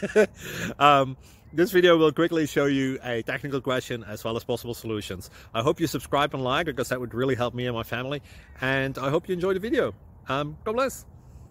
um, this video will quickly show you a technical question as well as possible solutions. I hope you subscribe and like, because that would really help me and my family. And I hope you enjoy the video. God bless.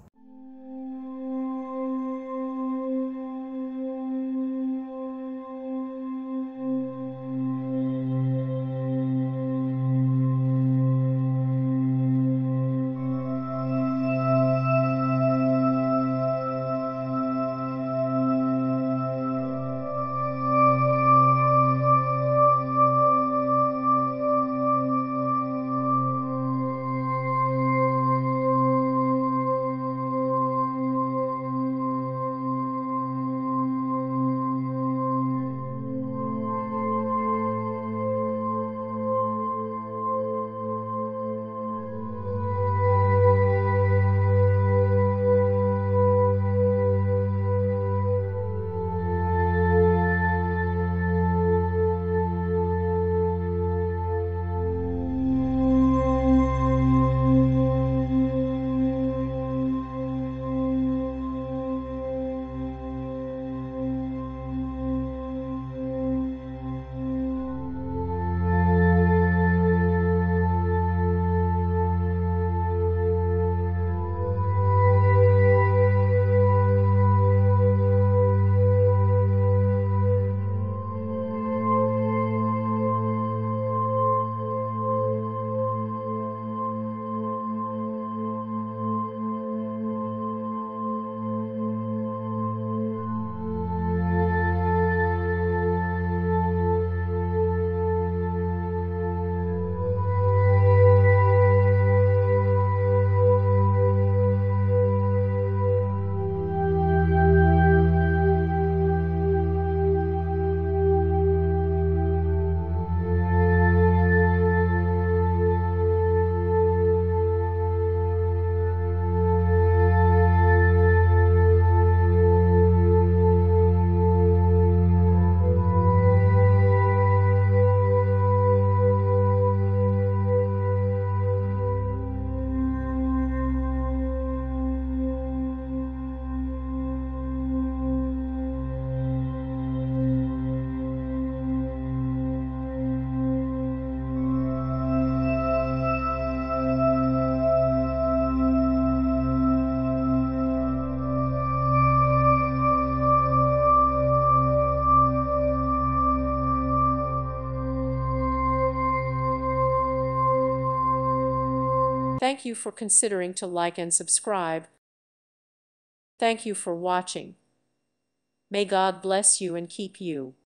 Thank you for considering to like and subscribe. Thank you for watching. May God bless you and keep you.